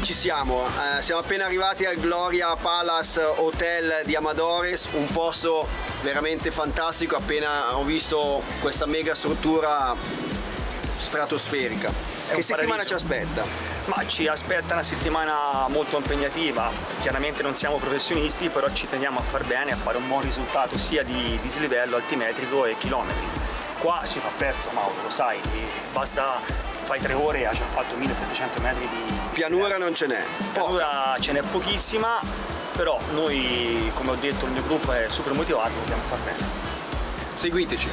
ci siamo. Siamo appena arrivati al Gloria Palace Hotel di Amadores, un posto veramente fantastico. Appena ho visto questa mega struttura stratosferica. Che settimana ci aspetta? Ma ci aspetta una settimana molto impegnativa. Chiaramente non siamo professionisti, però ci teniamo a far bene, a fare un buon risultato sia di dislivello, altimetrico e chilometri. Qua si fa presto, Mauro, lo sai, basta, fai 3 ore e hai già fatto 1700 metri di... Pianura non ce n'è? Pianura ce n'è pochissima, però noi, come ho detto, il mio gruppo è super motivato, dobbiamo far bene. Seguiteci!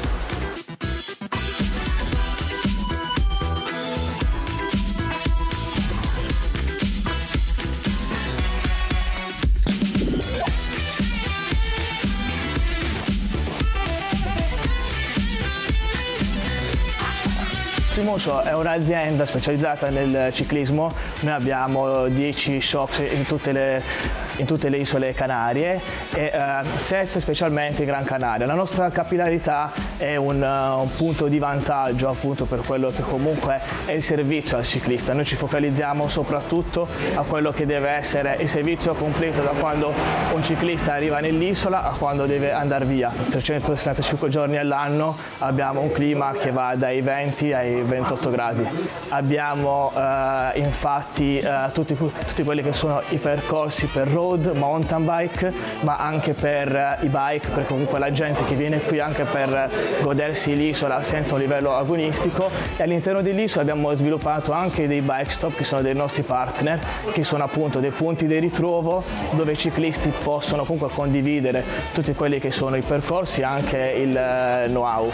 Primuso è un'azienda specializzata nel ciclismo, noi abbiamo 10 shop in tutte le isole Canarie e 7 specialmente in Gran Canaria. La nostra capillarità è un punto di vantaggio appunto per quello che comunque è il servizio al ciclista. Noi ci focalizziamo soprattutto a quello che deve essere il servizio completo da quando un ciclista arriva nell'isola a quando deve andare via. 365 giorni all'anno abbiamo un clima che va dai 20 ai 28 gradi. Abbiamo infatti tutti quelli che sono i percorsi per road, mountain bike, ma anche per i bike, perché comunque la gente che viene qui anche per godersi l'isola senza un livello agonistico. E all'interno dell'isola abbiamo sviluppato anche dei bike stop che sono dei nostri partner, che sono appunto dei punti di ritrovo dove i ciclisti possono comunque condividere tutti quelli che sono i percorsi e anche il know-how.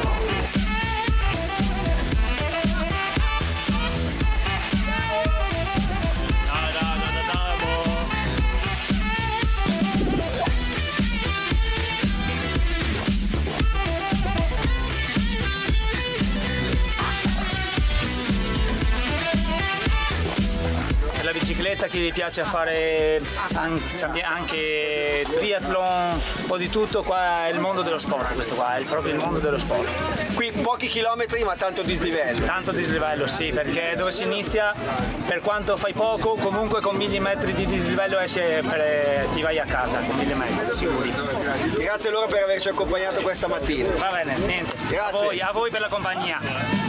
La bicicletta che vi piace fare anche triathlon, un po' di tutto, qua è il mondo dello sport, questo qua è proprio il mondo dello sport. Qui pochi chilometri ma tanto dislivello. Tanto dislivello, sì, perché dove si inizia, per quanto fai poco, comunque con 1000 metri di dislivello ti vai a casa, con 1000 metri, sicuri. Grazie allora per averci accompagnato questa mattina. Va bene, niente, grazie. A voi per la compagnia.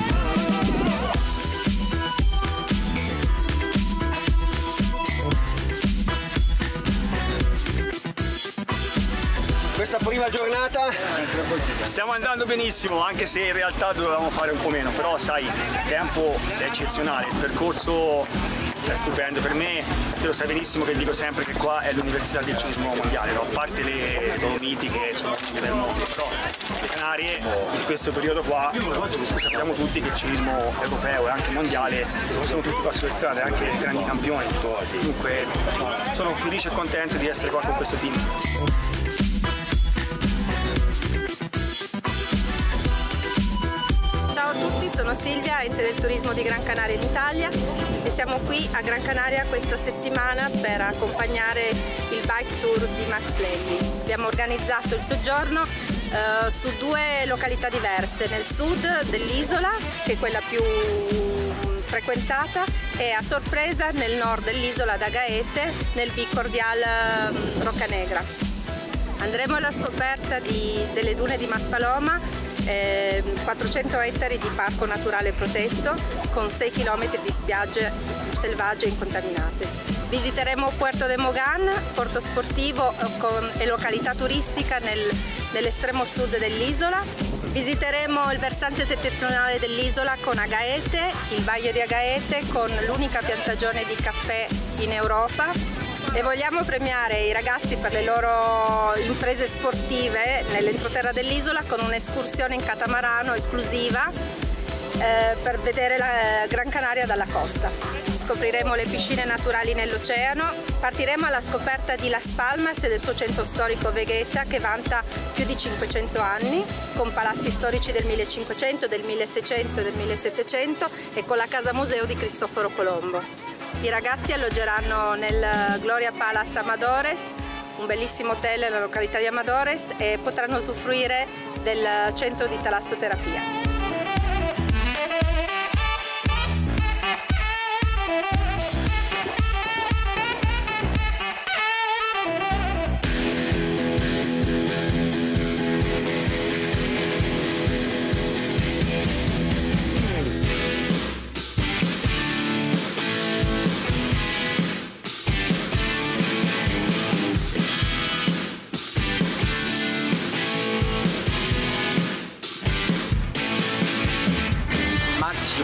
Questa prima giornata? Stiamo andando benissimo, anche se in realtà dovevamo fare un po' meno, però sai, il tempo è eccezionale, il percorso è stupendo. Per me, te lo sai benissimo che dico sempre che qua è l'università del ciclismo mondiale, no? A parte le Dolomiti che sono del mondo, però le Canarie in questo periodo qua sappiamo tutti che il ciclismo europeo e anche mondiale sono tutti qua sulle strade, anche grandi campioni. Comunque sono felice e contento di essere qua con questo team. Ciao a tutti, sono Silvia, ente del turismo di Gran Canaria in Italia e siamo qui a Gran Canaria questa settimana per accompagnare il bike tour di Max Lely. Abbiamo organizzato il soggiorno su 2 località diverse, nel sud dell'isola, che è quella più frequentata, e a sorpresa nel nord dell'isola ad Agaete, nel Bicordial Roccanegra. Andremo alla scoperta delle dune di Maspaloma, 400 ettari di parco naturale protetto con 6 km di spiagge selvagge incontaminate. Visiteremo Puerto de Mogan, porto sportivo e località turistica nell'estremo sud dell'isola. Visiteremo il versante settentrionale dell'isola con Agaete, il Valle di Agaete, con l'unica piantagione di caffè in Europa. E vogliamo premiare i ragazzi per le loro imprese sportive nell'entroterra dell'isola con un'escursione in catamarano esclusiva per vedere la Gran Canaria dalla costa. Scopriremo le piscine naturali nell'oceano, partiremo alla scoperta di Las Palmas e del suo centro storico Vegueta, che vanta più di 500 anni, con palazzi storici del 1500, del 1600 e del 1700 e con la casa museo di Cristoforo Colombo. I ragazzi alloggeranno nel Gloria Palace Amadores, un bellissimo hotel nella località di Amadores, e potranno usufruire del centro di talassoterapia.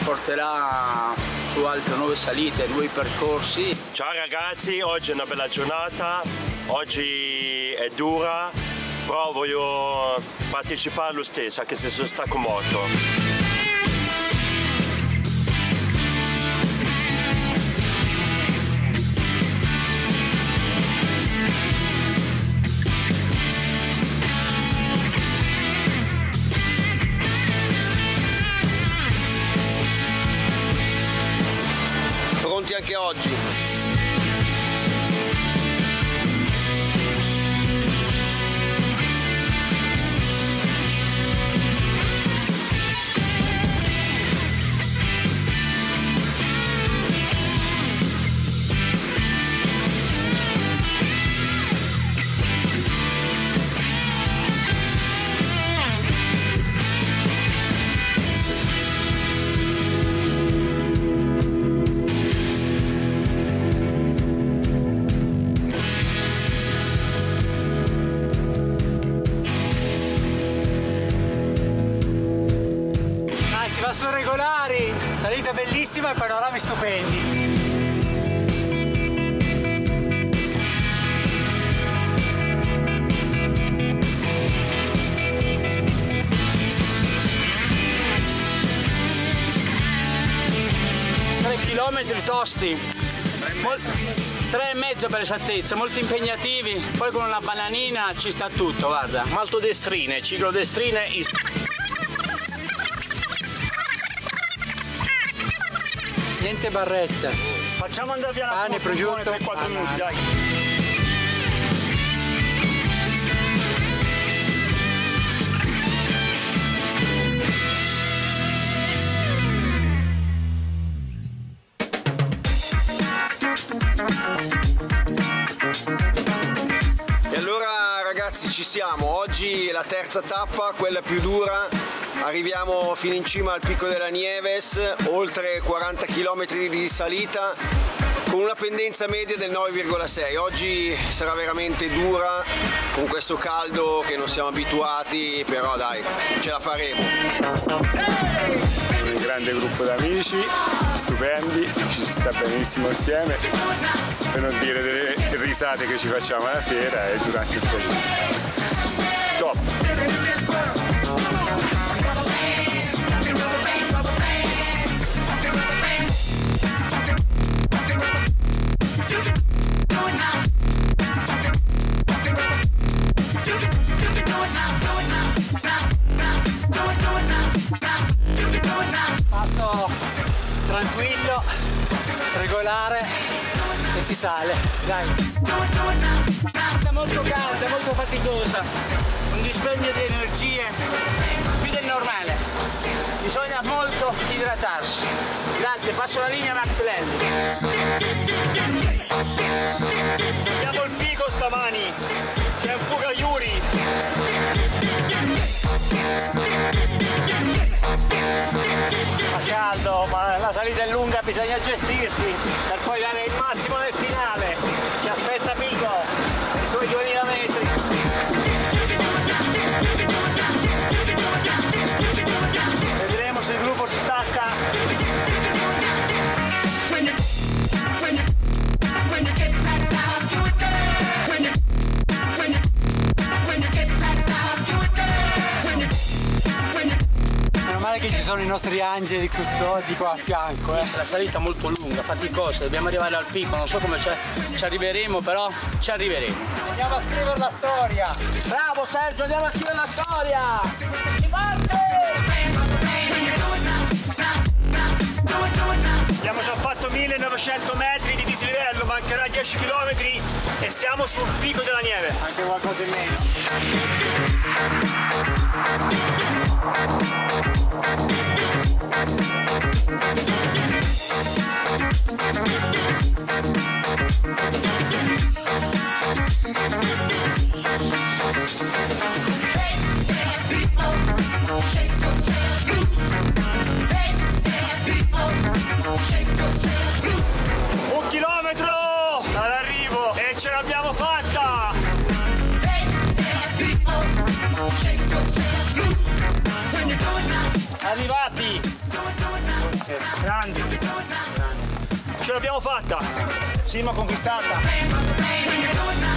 porterà su altre nuove salite, nuovi percorsi. Ciao ragazzi, oggi è una bella giornata, oggi è dura, però voglio partecipare lo stesso, anche se sono stanco molto. Pronti anche oggi. Sono regolari, salita bellissima e panorami stupendi. Chilometri tosti, 3,5 per esattezza, molto impegnativi, poi con una bananina ci sta tutto, guarda. Maltodestrine, ciclodestrine. Niente barrette. Facciamo andare via la pane, prosciutto, 3-4 minuti, dai. E allora ragazzi ci siamo, oggi è la terza tappa, quella più dura, arriviamo fino in cima al Picco della Nieves, oltre 40 km di salita con una pendenza media del 9,6. Oggi sarà veramente dura con questo caldo che non siamo abituati, però dai, ce la faremo. Un grande gruppo d'amici, stupendi, ci si sta benissimo insieme, per non dire delle risate che ci facciamo la sera e durante il stagione. Top! Passo tranquillo, regolare e si sale, dai. È molto calda, molto faticosa, un dispendio di energie più del normale. Bisogna molto idratarsi. Grazie, passo la linea Max Lelli. Andiamo al picco stamani, c'è un Fugaiuri. Fa caldo, ma la salita è lunga, bisogna gestirsi per poi dare il massimo nel finale. Ci aspetta Pico per i suoi 2000 metri. Vedremo se il gruppo si stacca. Che ci sono i nostri angeli custodi qua a fianco. La salita è molto lunga, faticosa, dobbiamo arrivare al picco, non so come ci arriveremo, però ci arriveremo. Andiamo a scrivere la storia. Bravo Sergio, andiamo a scrivere la storia! Si parte! Abbiamo già fatto 1900 metri di dislivello, mancherà 10 km e siamo sul Picco della Nieve. Anche qualcosa in meno. Un chilometro all'arrivo e ce l'abbiamo fatta! Arrivati! Grandi. Ce l'abbiamo fatta! Cima conquistata.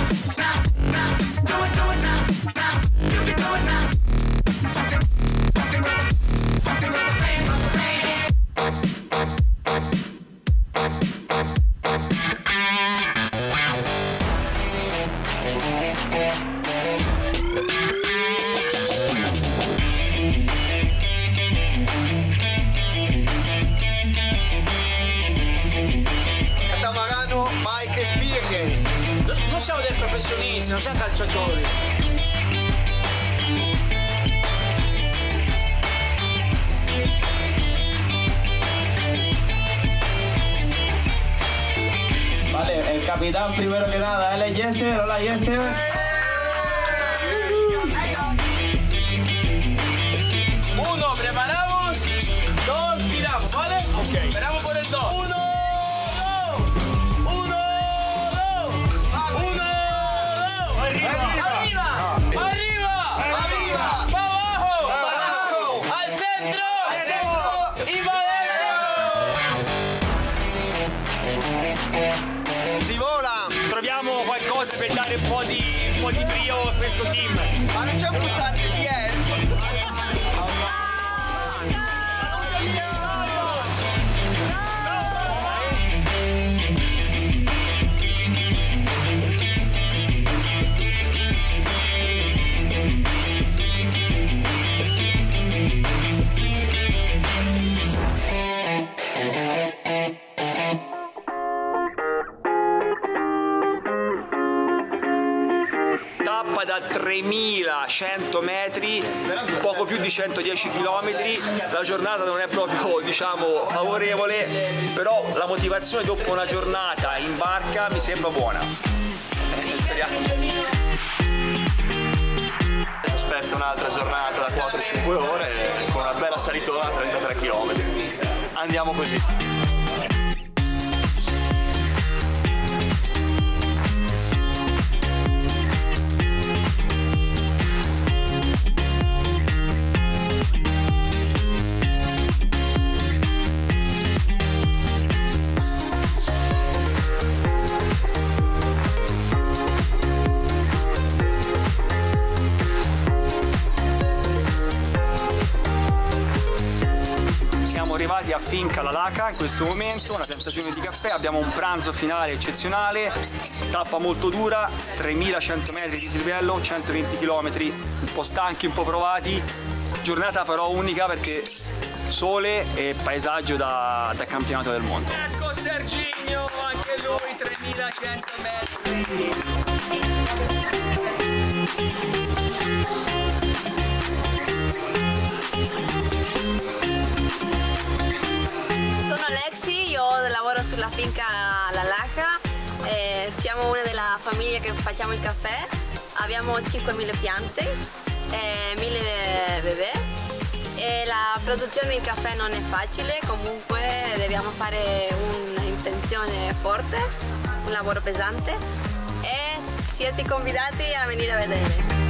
Catamarano Bike Experience. Non siamo dei professionisti, non siamo calciatori. Vale, el capitán primero que nada, él es Jesse, hola Jesse. Uno, preparamos, dos, tiramos, ¿vale? Ok. Esperamos por el dos. Uno, dos. Uno, dos. Uno, dos. Arriba. Arriba. Arriba. Pa' abajo. Al centro. Y va dentro. Si vola! Troviamo qualcosa per dare un po' di brio a questo team. Ma non c'è un pulsante di Tappa da 3100 metri, poco più di 110 km. La giornata non è proprio, diciamo, favorevole, però la motivazione dopo una giornata in barca mi sembra buona. Speriamo. Aspetta un'altra giornata da 4-5 ore con una bella salitona a 33 km. Andiamo così. Siamo arrivati a Finca La Laca in questo momento, una piantagione di caffè, abbiamo un pranzo finale eccezionale, tappa molto dura, 3100 metri di dislivello, 120 km, un po' stanchi, un po' provati, giornata però unica perché sole e paesaggio da campionato del mondo. Ecco Serginio, anche lui 3100 metri. Sono Alexi, io lavoro sulla finca La Laca, siamo una della famiglia che facciamo il caffè, abbiamo 5.000 piante, 1.000 bebè e la produzione di caffè non è facile, comunque dobbiamo fare un'intenzione forte, un lavoro pesante e siete convitati a venire a vedere.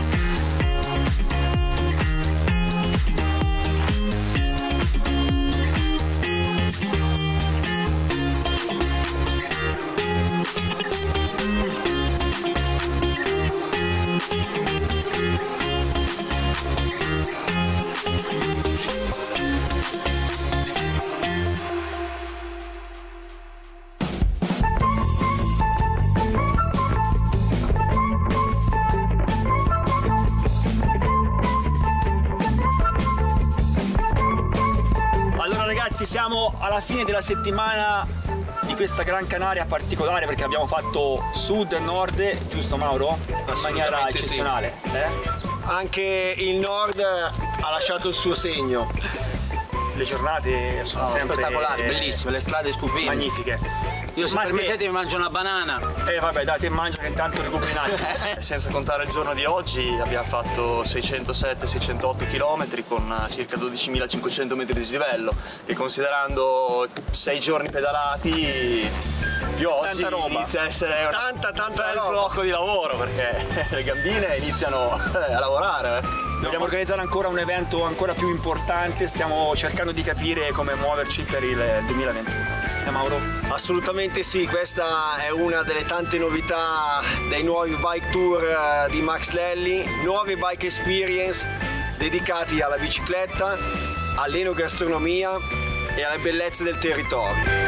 Ragazzi, siamo alla fine della settimana di questa Gran Canaria particolare perché abbiamo fatto sud e nord, giusto Mauro? In maniera eccezionale. Sì. Anche il nord ha lasciato il suo segno. Le giornate sono sempre spettacolari, bellissime, le strade stupende. Magnifiche. Io se permettete mi mangio una banana. Vabbè dai, te mangia che intanto recuperi un attimo. Senza contare il giorno di oggi abbiamo fatto 607-608 km con circa 12.500 metri di dislivello e considerando 6 giorni pedalati più Io oggi tanta roba. inizia a essere Tanta un bel roba. blocco di lavoro perché le gambine iniziano a lavorare. Dobbiamo organizzare ancora un evento ancora più importante, stiamo cercando di capire come muoverci per il 2021. Mauro? Assolutamente sì, questa è una delle tante novità dei nuovi bike tour di Max Lelli, nuovi bike experience dedicati alla bicicletta, all'enogastronomia e alle bellezze del territorio.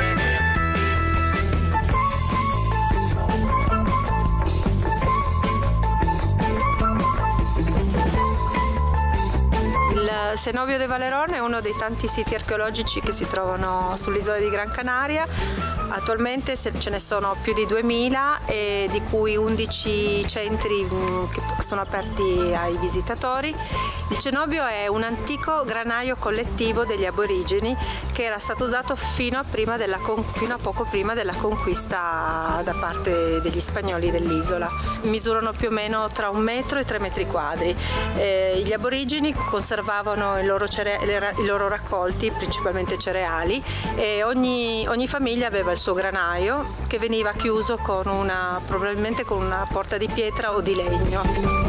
Il Cenobio de Valerón è uno dei tanti siti archeologici che si trovano sull'isola di Gran Canaria. Attualmente ce ne sono più di 2000 e di cui 11 centri che sono aperti ai visitatori. Il cenobio è un antico granaio collettivo degli aborigeni che era stato usato fino a poco prima della conquista da parte degli spagnoli dell'isola. Misurano più o meno tra 1 metro e 3 metri quadri. Gli aborigeni conservavano i loro raccolti, principalmente cereali, e ogni famiglia aveva il suo granaio che veniva chiuso probabilmente con una porta di pietra o di legno.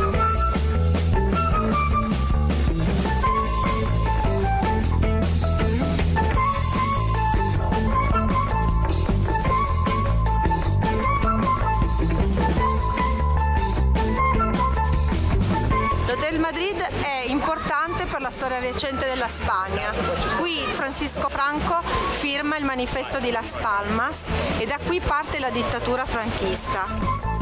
L'Hotel Madrid è importante per la storia recente della Spagna. Qui Francisco Franco firma il manifesto di Las Palmas e da qui parte la dittatura franchista.